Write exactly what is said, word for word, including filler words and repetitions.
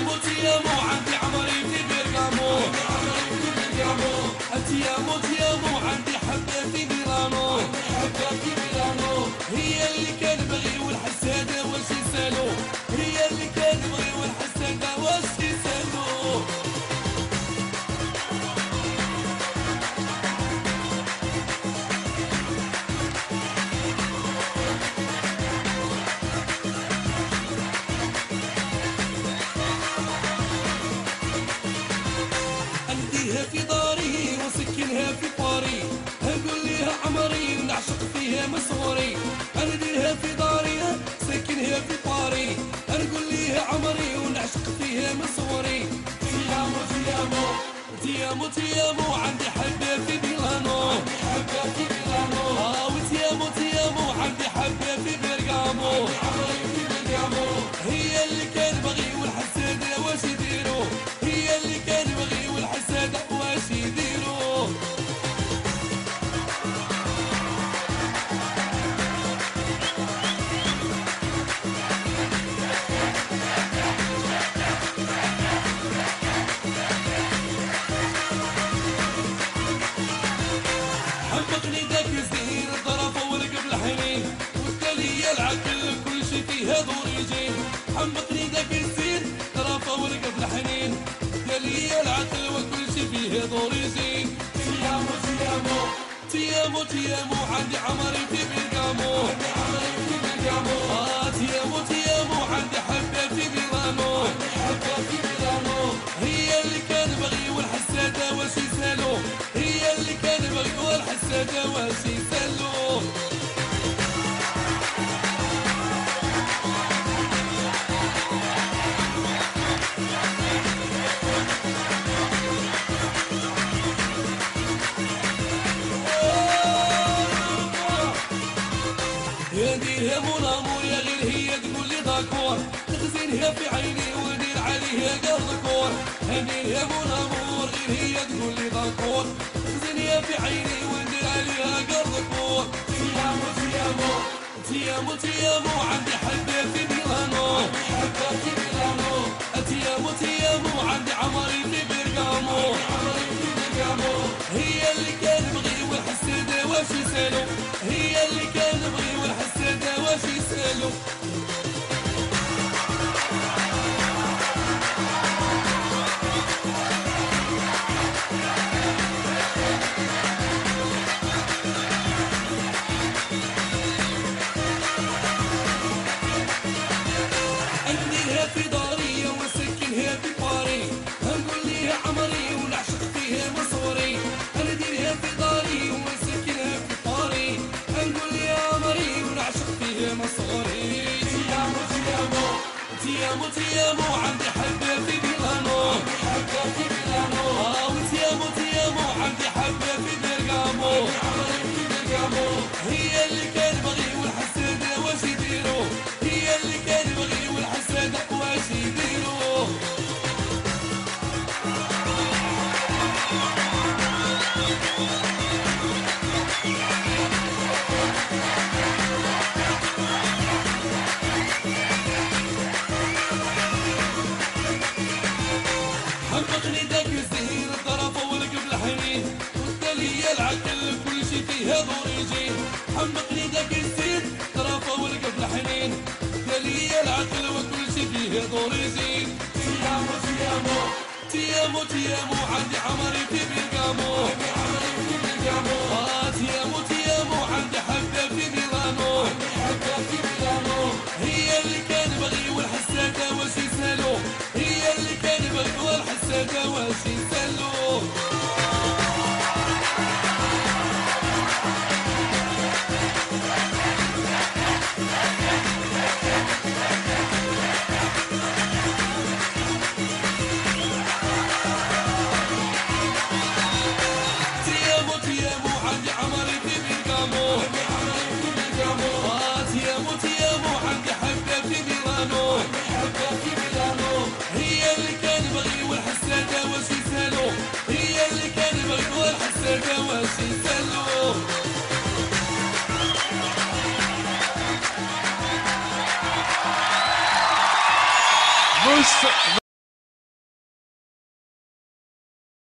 تيامو عندي عمري في برقامو، تيامو تيامو عندي حبة في ميلانو، هي اللي كان بغي والحسادة واش يسالو، هي اللي كان بغي والحسادة واش يسالو. أنديها في داري وسكنها في باري، نقول ليها عمري نعشق فيها من صغري، أنديها في داري سكنها في باري، نقول ليها عمري ونعشق فيها من صغري. تيامو تيامو تيامو تيامو عندي حبة في ميلانو، حبة في ميلانو، آه وتيامو تيامو عندي حبة في برقامو، عمري في برقامو، هي اللي كان بغي والحسادة واش يديرو، هي اللي كان بغي والحسادة واش يديرو. حبقني داك الزهير الطرف والقبل حنين، والتالي العقل كل شي فيها دور يجين، حبقني داك الزهير الطرف والقبل حنين، والتالي العقل وكل شي فيها دور يجين. تيامو تيامو تيامو تيامو عندي عمري في برقامو، عمري في برقامو، آه تيامو تيامو عندي حبة في ميلانو، حبة في ميلانو، هي اللي كان بغي والحسادة واش يسالو، هي اللي كان بغي والحسادة واش يسالو. يديها مون امور يا غير هي تقول لي داكور، تخزينها في عيني وندير عليها قرض كور، هديها مون امور غير هي تقول لي داكور، تخزينها في عيني وندير عليها قرض كور. تيامو تيامو تيامو تيامو عندي حبة في ميلانو، حبة في ميلانو، تيامو تيامو عندي عمري في برقامو، عمري في برقامو، هي اللي كان بغي والحسادة واش يسالو، هي اللي كان بغي والحسادة واش يسالو. أنديها في داري وسكنها في باري، نقول ليها عمري ونعشق فيها من صغري، أنديها في داري وسكنها في باري، نقول ليها عمري ونعشق فيها من صغري. تيامو تيامو تيامو تيامو عندي حبة في ميلانو، حبة في ميلانو، آه وتيامو تيامو عندي حبة في برقامو، عمري في برقامو، هي اللي كان بغي والحسادة واش يديرو، هي اللي كان بغي والحسادة واش يديرو. حبقني داك الزهير الطرف والقبل حنين، والتالي العقل كل شي فيها دور يجين، حبقني داك الزهير الطرف والقبل حنين، والتالي العقل وكل شي فيها دور يجين. تيامو تيامو تيامو تيامو عندي عمري في برقامو، عمري في برقامو، آه تيامو تيامو عندي حبة في ميلانو، حبة في ميلانو، هي اللي كان بغي والحسادة واش يسالو، هي اللي كان بغي والحسادة واش يسالو. تيامو تيامو عندي عمري في برقامو، عمري في برقامو، آه تيامو تيامو عندي حبة في ميلانو، حبة في ميلانو، هي اللي كان بغي والحسادة واش يسالو، هي اللي كان بغي والحسادة واش يسالو. Vous,